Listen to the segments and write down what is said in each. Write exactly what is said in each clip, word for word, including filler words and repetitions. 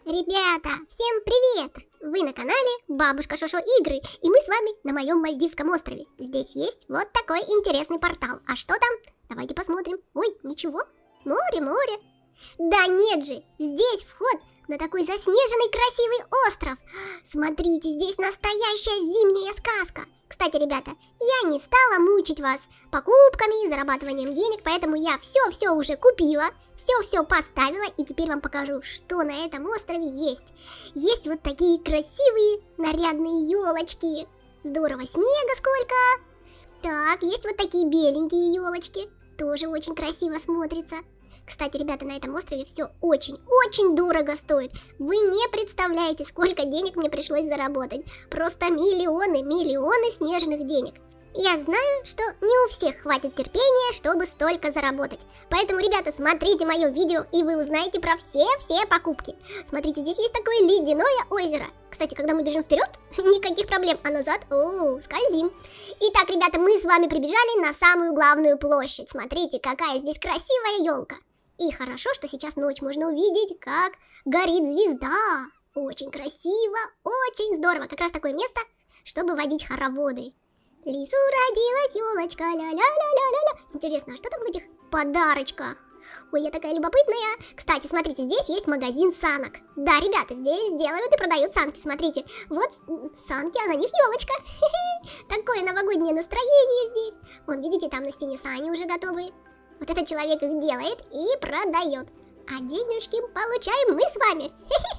Ребята, всем привет! Вы на канале Бабушка Шошо Игры, и мы с вами на моем Мальдивском острове. Здесь есть вот такой интересный портал. А что там? Давайте посмотрим. Ой, ничего. Море, море. Да нет же, здесь вход на такой заснеженный красивый остров. Смотрите, здесь настоящая зимняя сказка. Кстати, ребята, я не стала мучить вас покупками и зарабатыванием денег, поэтому я все-все уже купила, все-все поставила, и теперь вам покажу, что на этом острове есть. Есть вот такие красивые нарядные елочки. Здорово, снега сколько. Так, есть вот такие беленькие елочки, тоже очень красиво смотрится. Кстати, ребята, на этом острове все очень-очень дорого стоит. Вы не представляете, сколько денег мне пришлось заработать. Просто миллионы, миллионы снежных денег. Я знаю, что не у всех хватит терпения, чтобы столько заработать. Поэтому, ребята, смотрите мое видео, и вы узнаете про все-все покупки. Смотрите, здесь есть такое ледяное озеро. Кстати, когда мы бежим вперед, никаких проблем, а назад, о, скользим. Итак, ребята, мы с вами прибежали на самую главную площадь. Смотрите, какая здесь красивая елка. И хорошо, что сейчас ночь, можно увидеть, как горит звезда. Очень красиво, очень здорово. Как раз такое место, чтобы водить хороводы. Лису родилась елочка, ля-ля-ля-ля-ля-ля. Интересно, а что там в этих подарочках? Ой, я такая любопытная. Кстати, смотрите, здесь есть магазин санок. Да, ребята, здесь делают и продают санки. Смотрите, вот санки, а на них елочка. Такое новогоднее настроение здесь. Вон, видите, там на стене сани уже готовые. Вот этот человек их делает и продает. А денежки получаем мы с вами.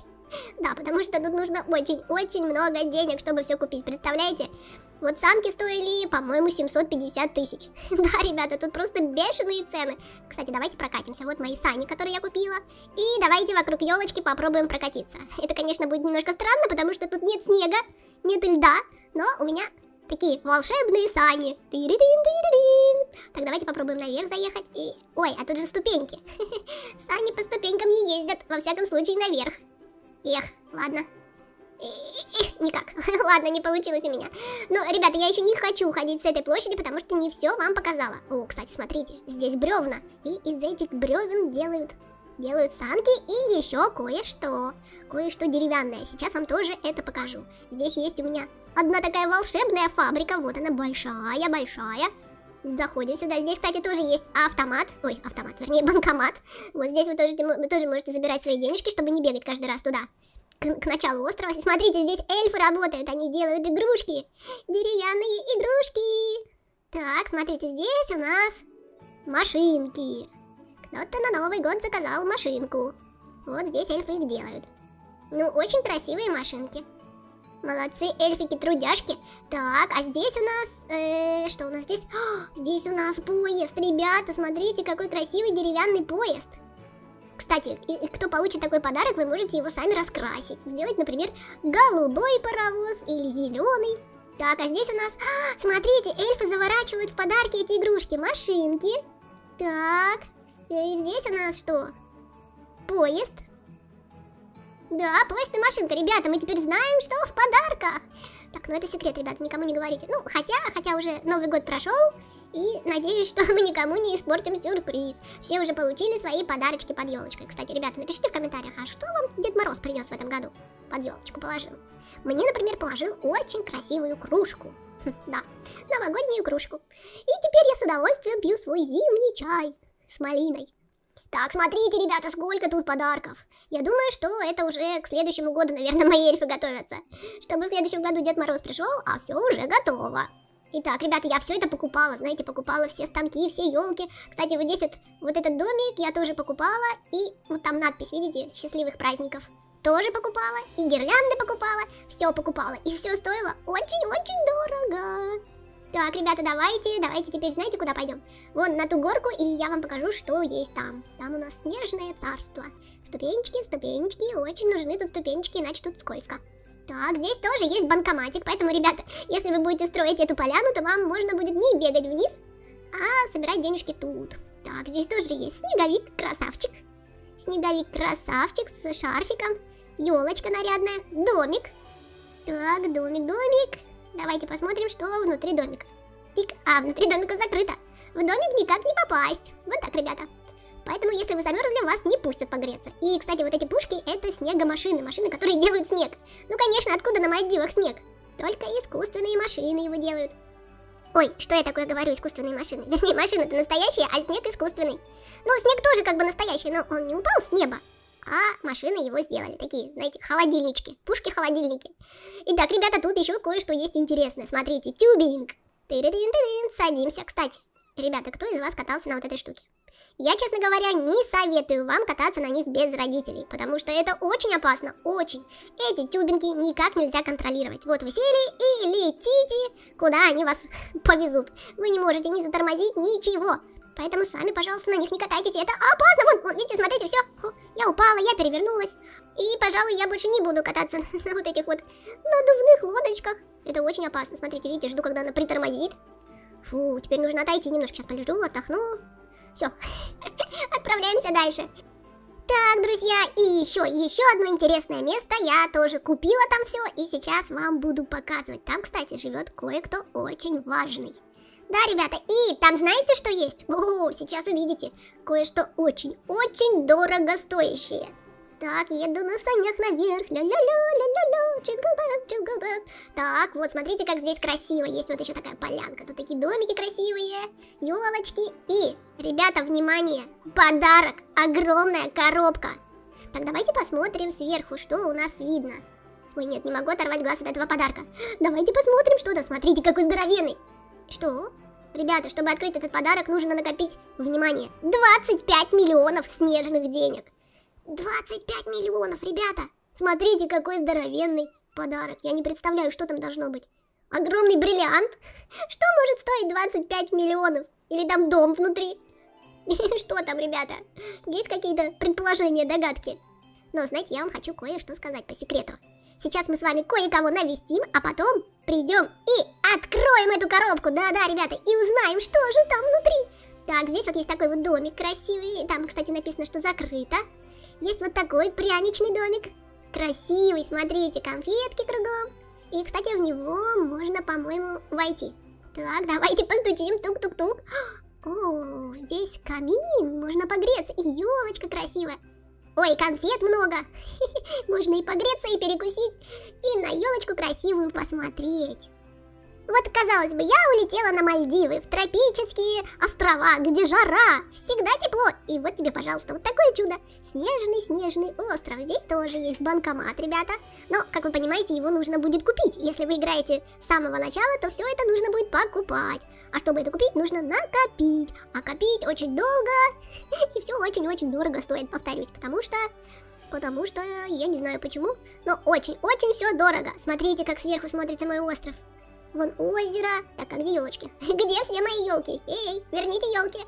Да, потому что тут нужно очень-очень много денег, чтобы все купить. Представляете? Вот санки стоили, по-моему, семьсот пятьдесят тысяч. Да, ребята, тут просто бешеные цены. Кстати, давайте прокатимся. Вот мои сани, которые я купила. И давайте вокруг елочки попробуем прокатиться. Это, конечно, будет немножко странно, потому что тут нет снега, нет льда. Но у меня такие волшебные сани. Так, давайте попробуем наверх заехать. И... Ой, а тут же ступеньки. Сани по ступенькам не ездят, во всяком случае, наверх. Эх, ладно. Эх, никак. Ладно, не получилось у меня. Но, ребята, я еще не хочу уходить с этой площади, потому что не все вам показала. О, кстати, смотрите, здесь бревна. И из этих бревен делают... Делают санки и еще кое-что. Кое-что деревянное. Сейчас вам тоже это покажу. Здесь есть у меня одна такая волшебная фабрика. Вот она, большая-большая. Заходим сюда. Здесь, кстати, тоже есть автомат. Ой, автомат, вернее, банкомат. Вот здесь вы тоже, вы тоже можете забирать свои денежки, чтобы не бегать каждый раз туда. К, к началу острова. Смотрите, здесь эльфы работают. Они делают игрушки. Деревянные игрушки. Так, смотрите, здесь у нас машинки. Кто-то на Новый год заказал машинку. Вот здесь эльфы их делают. Ну, очень красивые машинки. Молодцы, эльфики-трудяшки. Так, а здесь у нас... Э, что у нас здесь? О, здесь у нас поезд, ребята. Смотрите, какой красивый деревянный поезд. Кстати, и, кто получит такой подарок, вы можете его сами раскрасить. Сделать, например, голубой паровоз или зеленый. Так, а здесь у нас... А, смотрите, эльфы заворачивают в подарки эти игрушки. Машинки. Так... И здесь у нас что? Поезд. Да, поезд и машинка. Ребята, мы теперь знаем, что в подарках. Так, ну это секрет, ребята, никому не говорите. Ну, хотя, хотя уже Новый год прошел. И надеюсь, что мы никому не испортим сюрприз. Все уже получили свои подарочки под елочкой. Кстати, ребята, напишите в комментариях, а что вам Дед Мороз принес в этом году? Под елочку положил. Мне, например, положил очень красивую кружку. Да, новогоднюю кружку. И теперь я с удовольствием пью свой зимний чай с малиной. Так, смотрите, ребята, сколько тут подарков. Я думаю, что это уже к следующему году, наверное, мои эльфы готовятся. Чтобы в следующем году Дед Мороз пришел, а все уже готово. Итак, ребята, я все это покупала, знаете, покупала все станки, все елки. Кстати, вот здесь вот, вот этот домик я тоже покупала. И вот там надпись, видите, счастливых праздников. Тоже покупала, и гирлянды покупала, все покупала. И все стоило очень-очень дорого. Так, ребята, давайте, давайте теперь знаете, куда пойдем? Вон на ту горку, и я вам покажу, что есть там. Там у нас снежное царство. Ступенечки, ступенечки, очень нужны тут ступенечки, иначе тут скользко. Так, здесь тоже есть банкоматик, поэтому, ребята, если вы будете строить эту поляну, то вам можно будет не бегать вниз, а собирать денежки тут. Так, здесь тоже есть снеговик-красавчик. Снеговик-красавчик с шарфиком. Елочка нарядная, домик. Так, домик, домик. Давайте посмотрим, что внутри домика. Тик, а внутри домика закрыто. В домик никак не попасть. Вот так, ребята. Поэтому, если вы замерзли, вас не пустят погреться. И, кстати, вот эти пушки — это снегомашины, машины, которые делают снег. Ну, конечно, откуда на Мальдивах снег? Только искусственные машины его делают. Ой, что я такое говорю, искусственные машины? Вернее, машины-то настоящие, а снег искусственный. Ну, снег тоже как бы настоящий, но он не упал с неба, а машины его сделали. Такие, знаете, холодильнички, пушки-холодильники. Итак, ребята, тут еще кое-что есть интересное. Смотрите, тюбинг. Ты-ты-ты-ты-ты. Садимся. Кстати, ребята, кто из вас катался на вот этой штуке? Я, честно говоря, не советую вам кататься на них без родителей, потому что это очень опасно, очень. Эти тюбинги никак нельзя контролировать. Вот вы сели и летите, куда они вас повезут. Вы не можете ни затормозить, ничего. Поэтому сами, пожалуйста, на них не катайтесь, это опасно. Вон, вон, видите, смотрите, все, Фу, я упала, я перевернулась. И, пожалуй, я больше не буду кататься на вот этих вот надувных лодочках. Это очень опасно. Смотрите, видите, жду, когда она притормозит. Фу, теперь нужно отойти немножко, сейчас полежу, отдохну. Все, отправляемся дальше. Так, друзья, и еще, еще одно интересное место. Я тоже купила там все, и сейчас вам буду показывать. Там, кстати, живет кое-кто очень важный. Да, ребята, и там знаете, что есть? О, сейчас увидите. Кое-что очень-очень дорого стоящее. Так, еду на санях наверх. Ля-ля-ля-ля-ля-ля. Джингл-белл, джингл-белл. Так, вот смотрите, как здесь красиво. Есть вот еще такая полянка. Тут такие домики красивые, елочки. И, ребята, внимание, подарок. Огромная коробка. Так, давайте посмотрим сверху, что у нас видно. Ой, нет, не могу оторвать глаз от этого подарка. Давайте посмотрим, что там. Смотрите, какой здоровенный. Что? Ребята, чтобы открыть этот подарок, нужно накопить, внимание, двадцать пять миллионов снежных денег. двадцать пять миллионов, ребята! Смотрите, какой здоровенный подарок. Я не представляю, что там должно быть. Огромный бриллиант? Что может стоить двадцать пять миллионов? Или там дом внутри? Что там, ребята? Есть какие-то предположения, догадки? Но, знаете, я вам хочу кое-что сказать по секрету. Сейчас мы с вами кое-кого навестим, а потом придем и откроем эту коробку. Да-да, ребята, и узнаем, что же там внутри. Так, здесь вот есть такой вот домик красивый. Там, кстати, написано, что закрыто. Есть вот такой пряничный домик. Красивый, смотрите, конфетки кругом. И, кстати, в него можно, по-моему, войти. Так, давайте постучим. Тук-тук-тук. О, здесь камин, можно погреться. И елочка красивая. Ой, конфет много. Можно и погреться, и перекусить, и на елочку красивую посмотреть. Вот, казалось бы, я улетела на Мальдивы, в тропические острова, где жара, всегда тепло. И вот тебе, пожалуйста, вот такое чудо. Снежный-снежный остров. Здесь тоже есть банкомат, ребята. Но, как вы понимаете, его нужно будет купить. Если вы играете с самого начала, то все это нужно будет покупать. А чтобы это купить, нужно накопить. А копить очень долго. И все очень-очень дорого стоит, повторюсь. Потому что... Потому что... Я не знаю почему. Но очень-очень все дорого. Смотрите, как сверху смотрится мой остров. Вон озеро. Так, а где елочки? Где все мои елки? Эй, верните елки.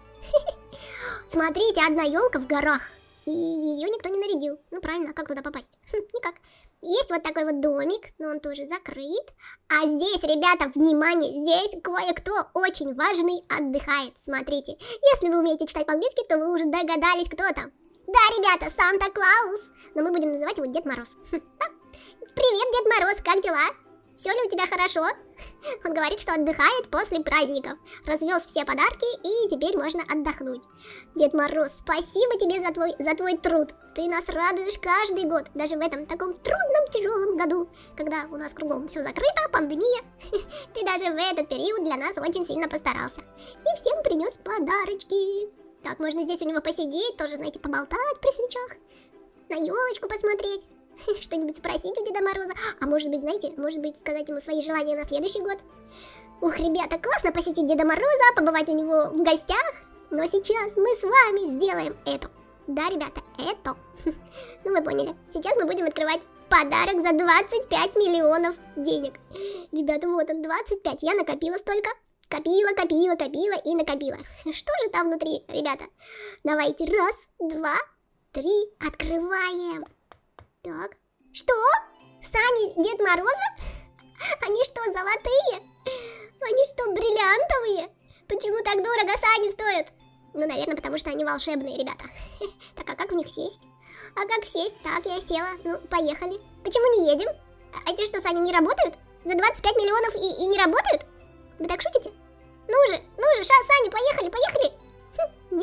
Смотрите, одна елка в горах. И ее никто не нарядил. Ну правильно, а как туда попасть? Хм, никак. Есть вот такой вот домик, но он тоже закрыт. А здесь, ребята, внимание, здесь кое-кто очень важный отдыхает. Смотрите, если вы умеете читать по-английски, то вы уже догадались, кто там. Да, ребята, Санта-Клаус. Но мы будем называть его Дед Мороз. Привет, Дед Мороз, как дела? Все ли у тебя хорошо? Он говорит, что отдыхает после праздников. Развез все подарки, и теперь можно отдохнуть. Дед Мороз, спасибо тебе за твой, за твой труд. Ты нас радуешь каждый год. Даже в этом таком трудном, тяжелом году, когда у нас кругом все закрыто, пандемия. Ты даже в этот период для нас очень сильно постарался. И всем принес подарочки. Так, можно здесь у него посидеть, тоже, знаете, поболтать при свечах. На елочку посмотреть. Что-нибудь спросить у Деда Мороза. А может быть, знаете, может быть, сказать ему свои желания на следующий год. Ух, ребята, классно посетить Деда Мороза, побывать у него в гостях. Но сейчас мы с вами сделаем это. Да, ребята, это. Ну, вы поняли. Сейчас мы будем открывать подарок за двадцать пять миллионов денег. Ребята, вот он, двадцать пять. Я накопила столько. Копила, копила, копила и накопила. Что же там внутри, ребята? Давайте, раз, два, три, открываем. Так, что? Сани Дед Мороза? Они что, золотые? Они что, бриллиантовые? Почему так дорого сани стоят? Ну, наверное, потому что они волшебные, ребята. Так, а как в них сесть? А как сесть? Так, я села. Ну, поехали. Почему не едем? А эти что, сани не работают? За двадцать пять миллионов и, и не работают? Вы так шутите? Ну же, ну же, ша, сани, поехали, поехали. Хм, нет?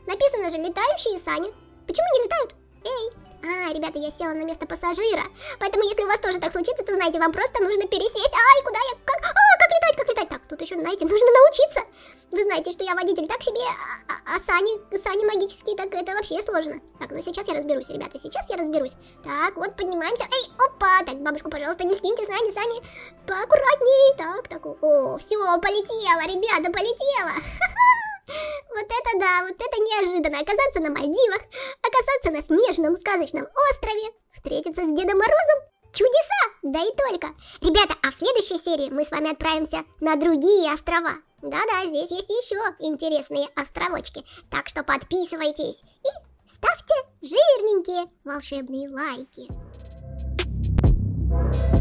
Написано же летающие сани. Почему не летают? Эй! А, ребята, я села на место пассажира. Поэтому, если у вас тоже так случится, то знаете, вам просто нужно пересесть. Ай, куда я? Как? А, как летать, как летать? Так, тут еще, знаете, нужно научиться. Вы знаете, что я водитель так себе, а, а, а сани, сани магические, так это вообще сложно. Так, ну сейчас я разберусь, ребята, сейчас я разберусь. Так, вот поднимаемся. Эй, опа! Так, бабушку, пожалуйста, не скиньте сани, сани. Поаккуратней. Так, так, о, все, полетела, ребята, полетела. Вот это да, вот это неожиданно. Оказаться на Мальдивах, оказаться на снежном сказочном острове, встретиться с Дедом Морозом. Чудеса! Да и только. Ребята, а в следующей серии мы с вами отправимся на другие острова. Да-да, здесь есть еще интересные островочки. Так что подписывайтесь и ставьте жирненькие волшебные лайки.